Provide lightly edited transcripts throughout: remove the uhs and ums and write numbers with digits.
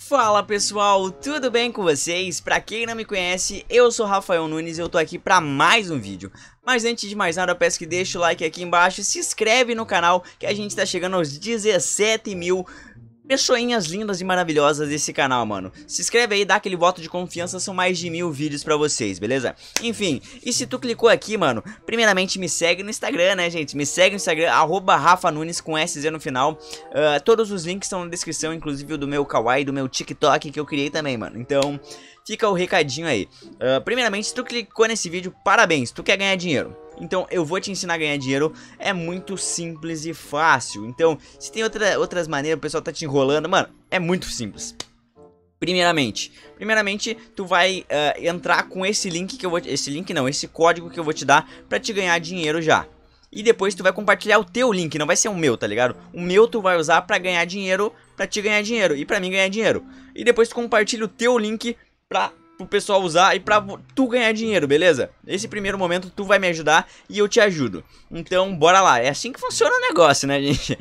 Fala pessoal, tudo bem com vocês? Pra quem não me conhece, eu sou Rafael Nunes e eu tô aqui pra mais um vídeo. Mas antes de mais nada, eu peço que deixe o like aqui embaixo e se inscreve no canal, que a gente tá chegando aos 17 mil pessoinhas lindas e maravilhosas desse canal, mano. Se inscreve aí, dá aquele voto de confiança, são mais de 1000 vídeos pra vocês, beleza? Enfim, e se tu clicou aqui, mano, primeiramente me segue no Instagram, né, gente? Me segue no Instagram, @RafaNunes com SZ no final. Todos os links estão na descrição, inclusive o do meu Kawaii, do meu TikTok que eu criei também, mano. Então, fica o recadinho aí. Primeiramente, se tu clicou nesse vídeo, parabéns, tu quer ganhar dinheiro. Então eu vou te ensinar a ganhar dinheiro, é muito simples e fácil. Então, se tem outras maneiras, o pessoal tá te enrolando, mano, é muito simples. Primeiramente, tu vai entrar com esse link que eu vou... esse código que eu vou te dar pra te ganhar dinheiro já. E depois tu vai compartilhar o teu link, não vai ser o meu, tá ligado? O meu tu vai usar pra ganhar dinheiro, pra te ganhar dinheiro e pra mim ganhar dinheiro. E depois tu compartilha o teu link pro pessoal usar e pra tu ganhar dinheiro, beleza? Nesse primeiro momento tu vai me ajudar e eu te ajudo. Então bora lá, é assim que funciona o negócio, né, gente?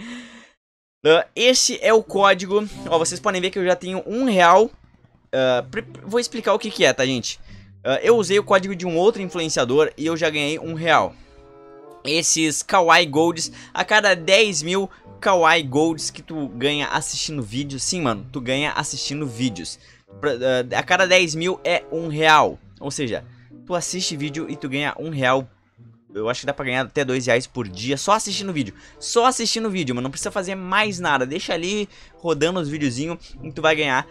Esse é o código. Ó, vocês podem ver que eu já tenho R$1. Vou explicar o que é, tá, gente? Eu usei o código de um outro influenciador e eu já ganhei R$1. Esses Kawaii Golds, a cada 10 mil Kawaii Golds que tu ganha assistindo vídeos. Sim, mano, tu ganha assistindo vídeos. A cada 10 mil é R$1. Ou seja, tu assiste vídeo e tu ganha R$1. Eu acho que dá pra ganhar até R$2 por dia só assistindo vídeo. Só assistindo vídeo, mano, não precisa fazer mais nada. Deixa ali rodando os videozinhos e tu vai ganhar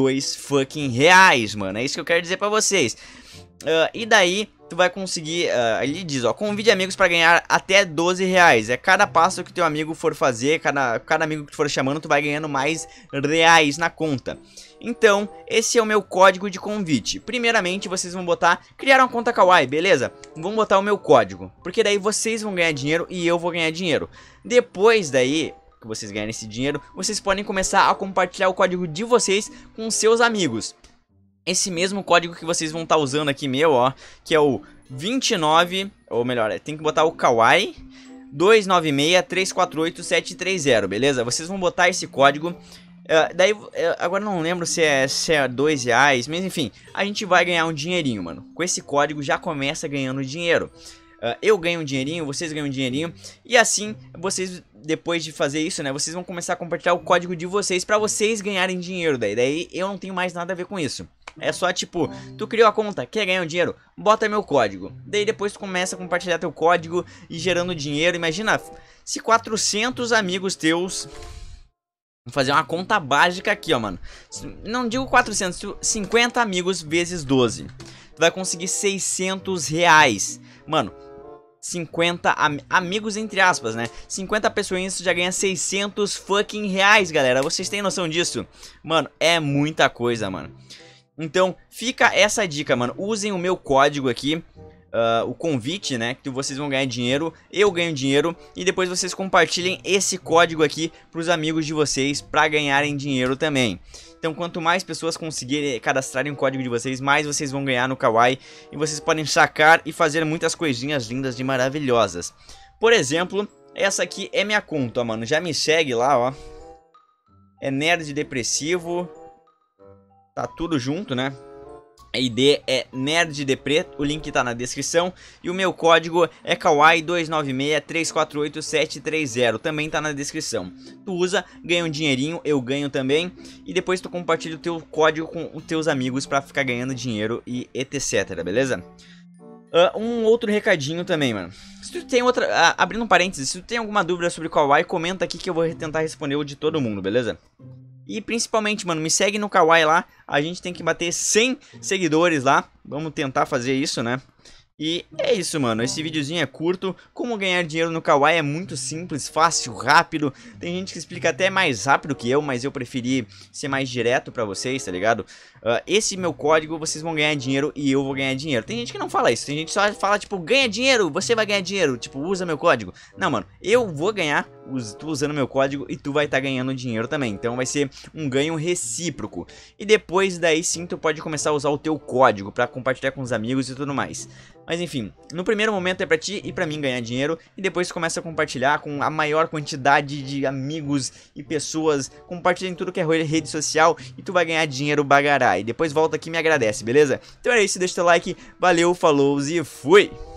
R$2, mano. É isso que eu quero dizer pra vocês. E daí tu vai conseguir, ele diz, ó, convide amigos pra ganhar até R$12. É cada passo que teu amigo for fazer, cada amigo que tu for chamando, tu vai ganhando mais reais na conta. Então, esse é o meu código de convite. Primeiramente, vocês vão botar, criar uma conta Kawaii, beleza? Vão botar o meu código, porque daí vocês vão ganhar dinheiro e eu vou ganhar dinheiro. Depois daí que vocês ganharem esse dinheiro, vocês podem começar a compartilhar o código de vocês com seus amigos. Esse mesmo código que vocês vão estar usando aqui meu, ó, que é o 29, ou melhor, tem que botar o Kawaii 296348730, beleza? Vocês vão botar esse código, daí, agora não lembro se é R$2, mas enfim, a gente vai ganhar um dinheirinho, mano. Com esse código já começa ganhando dinheiro. Eu ganho um dinheirinho, vocês ganham um dinheirinho. E assim, vocês, depois de fazer isso, né, vocês vão começar a compartilhar o código de vocês pra vocês ganharem dinheiro. Daí eu não tenho mais nada a ver com isso. É só tipo, tu criou a conta, quer ganhar um dinheiro? Bota meu código. Daí depois tu começa a compartilhar teu código e gerando dinheiro. Imagina se 400 amigos teus... Vou fazer uma conta básica aqui, ó, mano. Não digo 400, 50 amigos vezes 12. Tu vai conseguir R$600. Mano, 50 amigos entre aspas, né? 50 pessoinhas já ganha R$600, galera. Vocês têm noção disso? Mano, é muita coisa, mano. Então, fica essa dica, mano. Usem o meu código aqui, o convite, né? Que vocês vão ganhar dinheiro, eu ganho dinheiro. E depois vocês compartilhem esse código aqui pros amigos de vocês pra ganharem dinheiro também. Então, quanto mais pessoas conseguirem cadastrarem o código de vocês, mais vocês vão ganhar no Kawaii. E vocês podem sacar e fazer muitas coisinhas lindas e maravilhosas. Por exemplo, essa aqui é minha conta, ó, mano. Já me segue lá, ó. É Nerd Depressivo. Tá tudo junto, né? A ID é NerdDepre, o link tá na descrição. E o meu código é Kawaii 296348730, também tá na descrição. Tu usa, ganha um dinheirinho, eu ganho também. E depois tu compartilha o teu código com os teus amigos pra ficar ganhando dinheiro e etc, beleza? Um outro recadinho também, mano. Se tu tem abrindo um parênteses, se tu tem alguma dúvida sobre Kawaii, comenta aqui que eu vou tentar responder o de todo mundo, beleza? E principalmente, mano, me segue no Kawaii lá. A gente tem que bater 100 seguidores lá. Vamos tentar fazer isso, né? E é isso, mano. Esse videozinho é curto. Como ganhar dinheiro no Kawaii é muito simples, fácil, rápido. Tem gente que explica até mais rápido que eu, mas eu preferi ser mais direto pra vocês, tá ligado? Esse meu código, vocês vão ganhar dinheiro e eu vou ganhar dinheiro. Tem gente que não fala isso. Tem gente que só fala, tipo, ganha dinheiro, você vai ganhar dinheiro. Tipo, usa meu código. Não, mano, eu vou ganhar, tu usando meu código e tu vai estar ganhando dinheiro também. Então vai ser um ganho recíproco. E depois daí sim tu pode começar a usar o teu código para compartilhar com os amigos e tudo mais. Mas enfim, no primeiro momento é pra ti e pra mim ganhar dinheiro, e depois tu começa a compartilhar com a maior quantidade de amigos e pessoas. Compartilha em tudo que é rede social e tu vai ganhar dinheiro bagará. E depois volta aqui e me agradece, beleza? Então é isso, deixa teu like, valeu, falou e fui!